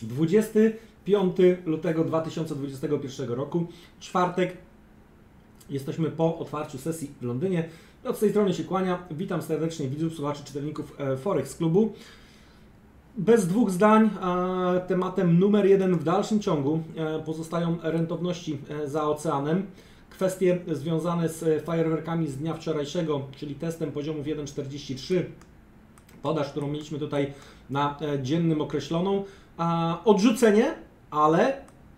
25 lutego 2021 roku, czwartek. Jesteśmy po otwarciu sesji w Londynie. Od tej strony się kłania. Witam serdecznie widzów, słuchaczy, czytelników Forex Klubu. Bez dwóch zdań, tematem numer jeden w dalszym ciągu pozostają rentowności za oceanem. Kwestie związane z fajerwerkami z dnia wczorajszego, czyli testem poziomów 1,43. Podaż, którą mieliśmy tutaj na dziennym określoną. Odrzucenie, ale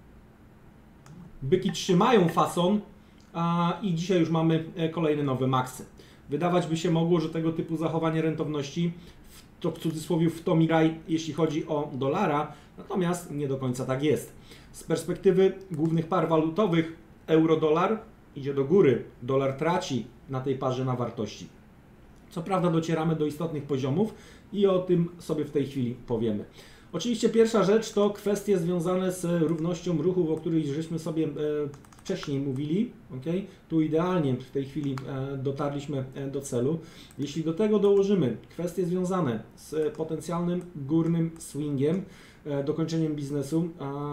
byki trzymają fason i dzisiaj już mamy kolejne nowe maksy. Wydawać by się mogło, że tego typu zachowanie rentowności to w cudzysłowie w Tommy Raj, jeśli chodzi o dolara, natomiast nie do końca tak jest. Z perspektywy głównych par walutowych euro-dolar idzie do góry, dolar traci na tej parze na wartości. Co prawda docieramy do istotnych poziomów i o tym sobie w tej chwili powiemy. Oczywiście pierwsza rzecz to kwestie związane z równością ruchów, o której żeśmy sobie wcześniej mówili. Okay? Tu idealnie w tej chwili dotarliśmy do celu. Jeśli do tego dołożymy kwestie związane z potencjalnym górnym swingiem, dokończeniem biznesu,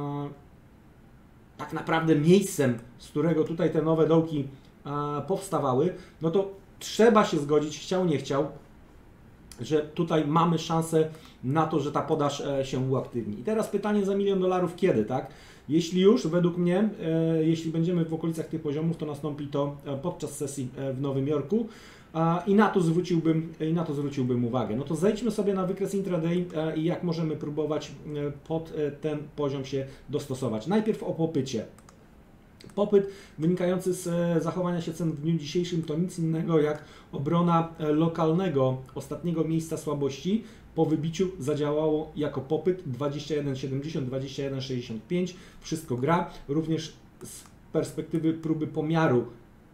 tak naprawdę miejscem, z którego tutaj te nowe dołki powstawały, no to trzeba się zgodzić, chciał nie chciał, że tutaj mamy szansę na to, że ta podaż się uaktywni. I teraz pytanie za $1 000 000 kiedy, tak? Jeśli już, według mnie, jeśli będziemy w okolicach tych poziomów, to nastąpi to podczas sesji w Nowym Jorku i na to zwróciłbym uwagę. No to zejdźmy sobie na wykres intraday i jak możemy próbować pod ten poziom się dostosować. Najpierw o popycie. Popyt wynikający z zachowania się cen w dniu dzisiejszym to nic innego jak obrona lokalnego ostatniego miejsca słabości. Po wybiciu zadziałało jako popyt 21,70, 21,65. Wszystko gra. Również z perspektywy próby pomiaru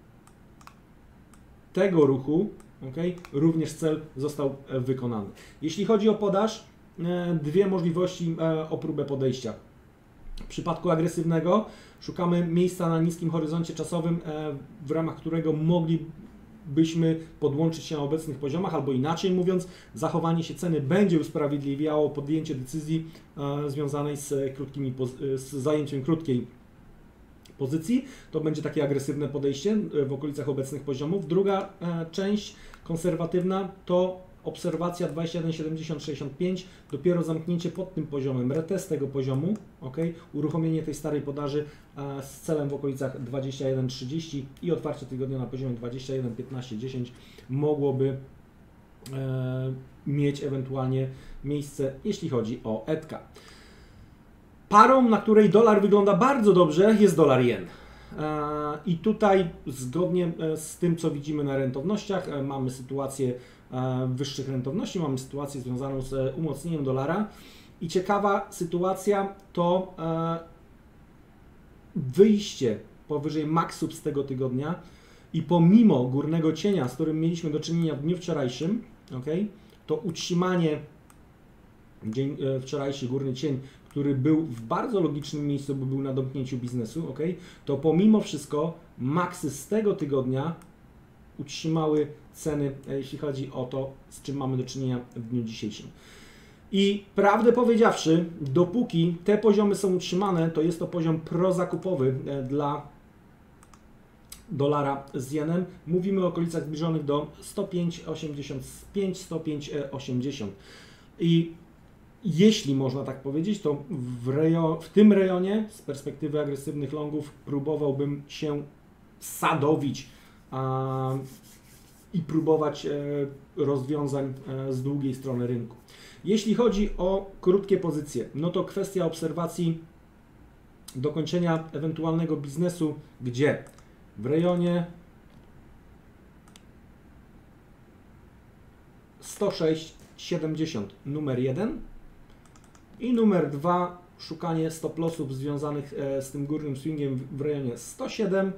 tego ruchu, okay, również cel został wykonany. Jeśli chodzi o podaż, dwie możliwości o próbę podejścia. W przypadku agresywnego szukamy miejsca na niskim horyzoncie czasowym, w ramach którego moglibyśmy podłączyć się na obecnych poziomach, albo inaczej mówiąc, zachowanie się ceny będzie usprawiedliwiało podjęcie decyzji związanej z zajęciem krótkiej pozycji. To będzie takie agresywne podejście w okolicach obecnych poziomów. Druga część konserwatywna to obserwacja 21,70-65, dopiero zamknięcie pod tym poziomem, retest tego poziomu, okay, uruchomienie tej starej podaży z celem w okolicach 21,30 i otwarcie tygodnia na poziomie 21,15-10 mogłoby mieć ewentualnie miejsce, jeśli chodzi o ETK. Parą, na której dolar wygląda bardzo dobrze, jest dolar-jen. I tutaj zgodnie z tym, co widzimy na rentownościach, mamy sytuację wyższych rentowności, mamy sytuację związaną z umocnieniem dolara i ciekawa sytuacja to wyjście powyżej maksów z tego tygodnia i pomimo górnego cienia, z którym mieliśmy do czynienia w dniu wczorajszym, okay, to utrzymanie wczorajszy górny cień, który był w bardzo logicznym miejscu, bo był na domknięciu biznesu, okay, to pomimo wszystko maksy z tego tygodnia utrzymały ceny, jeśli chodzi o to, z czym mamy do czynienia w dniu dzisiejszym. I prawdę powiedziawszy, dopóki te poziomy są utrzymane, to jest to poziom prozakupowy dla dolara z jenem. Mówimy o okolicach zbliżonych do 105,85, 105,80. I jeśli można tak powiedzieć, to w tym rejonie z perspektywy agresywnych longów próbowałbym się sadowić i próbować rozwiązań z długiej strony rynku. Jeśli chodzi o krótkie pozycje, no to kwestia obserwacji dokończenia ewentualnego biznesu, gdzie w rejonie 106,70 numer 1 i numer 2 szukanie stop lossów związanych z tym górnym swingiem w rejonie 107.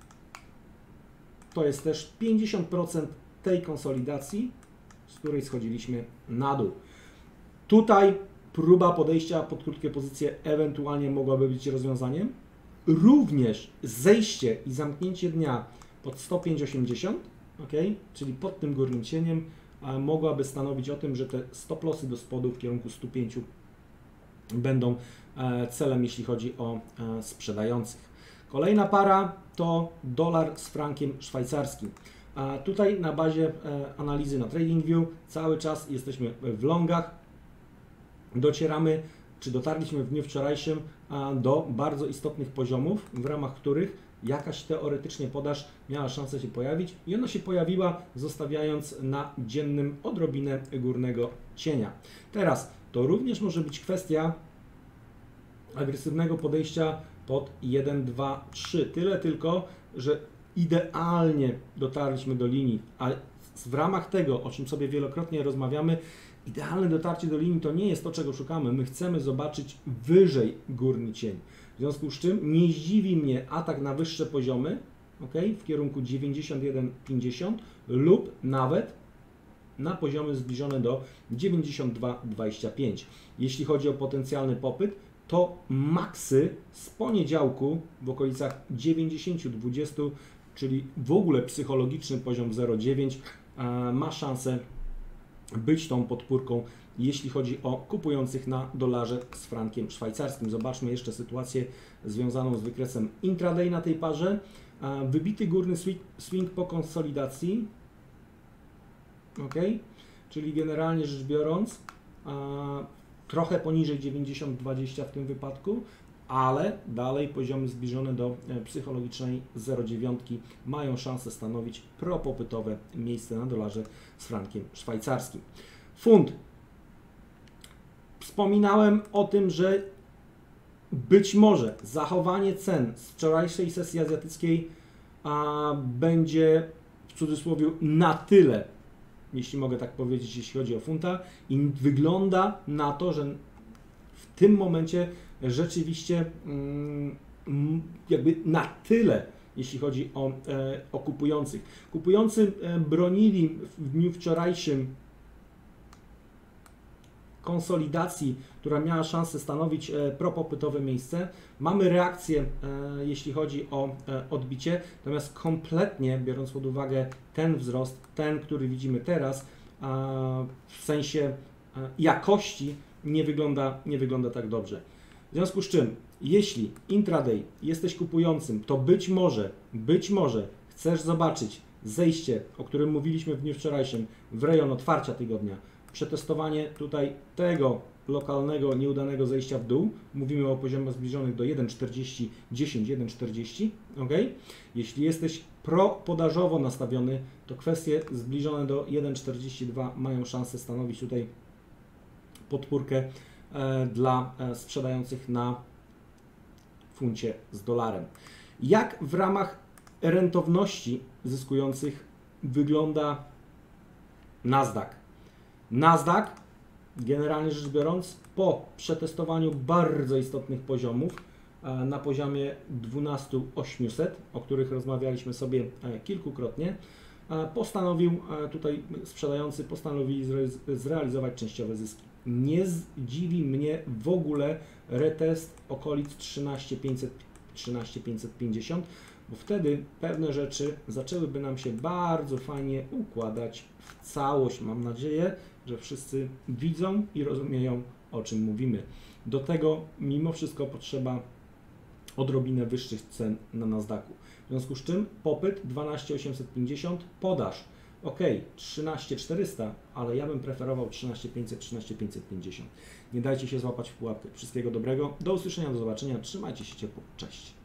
To jest też 50% tej konsolidacji, z której schodziliśmy na dół. Tutaj próba podejścia pod krótkie pozycje ewentualnie mogłaby być rozwiązaniem. Również zejście i zamknięcie dnia pod 105,80, okay, czyli pod tym górnym cieniem, mogłaby stanowić o tym, że te stop lossy do spodu w kierunku 105 będą celem, jeśli chodzi o sprzedających. Kolejna para to dolar z frankiem szwajcarskim. Tutaj na bazie analizy na TradingView cały czas jesteśmy w longach. Dotarliśmy w dniu wczorajszym do bardzo istotnych poziomów, w ramach których jakaś teoretycznie podaż miała szansę się pojawić i ona się pojawiła, zostawiając na dziennym odrobinę górnego cienia. Teraz to również może być kwestia agresywnego podejścia pod 1, 2, 3. Tyle tylko, że idealnie dotarliśmy do linii, ale w ramach tego, o czym sobie wielokrotnie rozmawiamy, idealne dotarcie do linii to nie jest to, czego szukamy. My chcemy zobaczyć wyżej górny cień. W związku z czym nie zdziwi mnie atak na wyższe poziomy, w kierunku 91,50 lub nawet na poziomy zbliżone do 92,25. Jeśli chodzi o potencjalny popyt, to maksy z poniedziałku w okolicach 90,20, czyli w ogóle psychologiczny poziom 0,9 ma szansę być tą podpórką, jeśli chodzi o kupujących na dolarze z frankiem szwajcarskim. Zobaczmy jeszcze sytuację związaną z wykresem intraday na tej parze. Wybity górny swing po konsolidacji, czyli generalnie rzecz biorąc trochę poniżej 90,20 w tym wypadku, ale dalej poziomy zbliżone do psychologicznej 0,9 mają szansę stanowić propopytowe miejsce na dolarze z frankiem szwajcarskim. Funt. Wspominałem o tym, że być może zachowanie cen z wczorajszej sesji azjatyckiej będzie w cudzysłowie na tyle, jeśli mogę tak powiedzieć, jeśli chodzi o funta, i wygląda na to, że w tym momencie rzeczywiście jakby na tyle, jeśli chodzi o kupujących. Kupujący bronili w dniu wczorajszym konsolidacji, która miała szansę stanowić propopytowe miejsce. Mamy reakcję, jeśli chodzi o odbicie, natomiast kompletnie, biorąc pod uwagę ten wzrost, ten, który widzimy teraz, w sensie jakości nie wygląda tak dobrze. W związku z czym, jeśli intraday jesteś kupującym, to być może chcesz zobaczyć zejście, o którym mówiliśmy w dniu wczorajszym, w rejon otwarcia tygodnia, przetestowanie tutaj tego lokalnego, nieudanego zejścia w dół. Mówimy o poziomach zbliżonych do 1,40, 10, 1,40. Jeśli jesteś pro-podażowo nastawiony, to kwestie zbliżone do 1,42 mają szansę stanowić tutaj podpórkę dla sprzedających na funcie z dolarem. Jak w ramach rentowności zyskujących wygląda Nasdaq? Nasdaq, generalnie rzecz biorąc, po przetestowaniu bardzo istotnych poziomów na poziomie 12,800, o których rozmawialiśmy sobie kilkukrotnie, sprzedający postanowili zrealizować częściowe zyski. Nie zdziwi mnie w ogóle retest okolic 13,500-13,550, bo wtedy pewne rzeczy zaczęłyby nam się bardzo fajnie układać w całość. Mam nadzieję, że wszyscy widzą i rozumieją, o czym mówimy. Do tego mimo wszystko potrzeba odrobinę wyższych cen na Nasdaqu. W związku z czym popyt 12,850, podaż 13,400, ale ja bym preferował 13,500, 13,550. Nie dajcie się złapać w pułapkę. Wszystkiego dobrego, do usłyszenia, do zobaczenia, trzymajcie się ciepło, cześć.